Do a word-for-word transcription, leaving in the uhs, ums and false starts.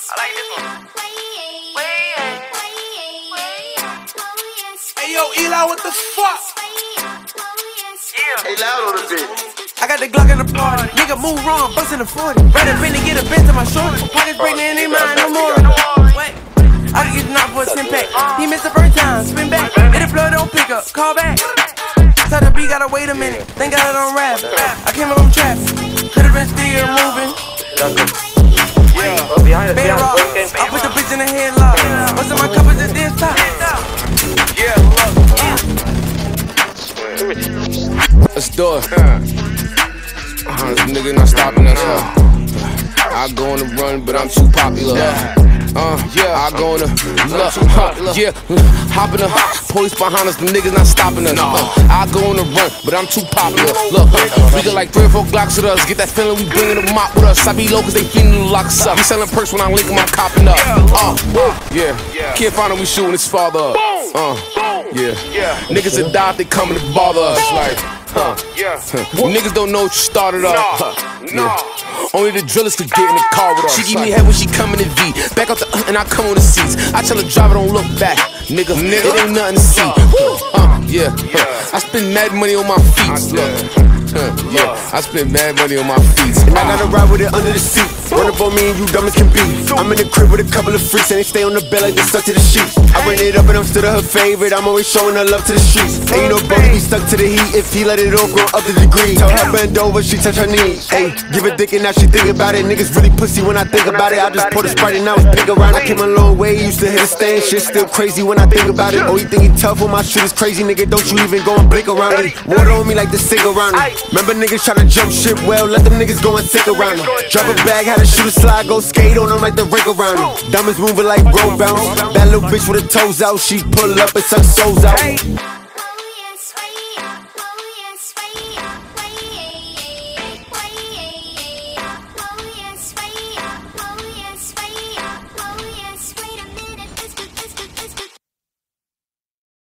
I like this one. Hey yo, Eli, what the fuck? Yeah. Hey, loud on the bitch. I got the Glock in the party. Nigga move wrong, bust in the forty. Rather been to get a bent to my shorty. Pockets breaking in their mind, no more. Wait, I can get knocked for a ten pack. He missed the first time, spin back. Hit the floor, don't pick up, call back. Tell the beat, gotta wait a minute. Thank God I don't rap. I came up from traffic. Could've been still moving. Yeah. Oh, behind us, Bad behind rock. us. I put the bitch in the headlock. Bustin' my cup at the dance top. Yeah, look. Let's do it. Uh, this nigga not stopping us. Uh, I go on the run, but I'm too popular. Uh, yeah, I go on the look, huh, yeah, hop in the police behind us, the niggas not stopping us. Uh, I go on the run, but I'm too popular. Look, huh, we got like three or four Glocks with us. Get that feeling, we bringing them out with us. I be low cause they feeling to lock us up. We selling perks when I link them, I'm copping up. Uh, yeah, can't find them, we shooting his father up. Uh, yeah, niggas that die if they coming to bother us. Like, huh, Yeah. niggas don't know what you started up. Huh, yeah. Only the drillers could get in the car with us. She give me head when she come in the V. Back out the uh, and I come on the seats. I tell the driver don't look back, nigga. It ain't nothing to see. Uh, yeah, huh. I spend mad money on my feet. Look. Huh, yeah, I spend mad money on my feet. And I gotta ride with it under the seat. Run up on me and you dumb as can be. I'm in the crib with a couple of freaks and they stay on the bed like they stuck to the sheets. I run it up and I'm still her favorite. I'm always showing her love to the streets. Ain't no brother be stuck to the heat if he let it all grow up the degree. Tell her bend over, she touch her knees. Hey, give a dick and now she think about it. Niggas really pussy when I think about it. I just pour the Sprite and now it's big around. I came a long way, used to hit a stand. Shit still crazy when I think about it. Oh, you think he tough when my shit is crazy, nigga? Don't you even go and blink around it. Water on me like the sink around it. Remember niggas tryna jump shit, well, let them niggas go and sink around it. Drop a bag, had to shoot a slide, go skate on them like the rink around it. Diamonds moving like road bounce. That little bitch with her toes out, she pull up and suck souls out.